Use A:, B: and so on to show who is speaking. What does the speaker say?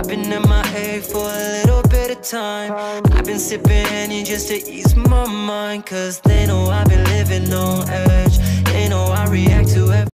A: I've been MIA for a little bit of time. I've been sipping Henny just to ease my mind, cause they know I've been living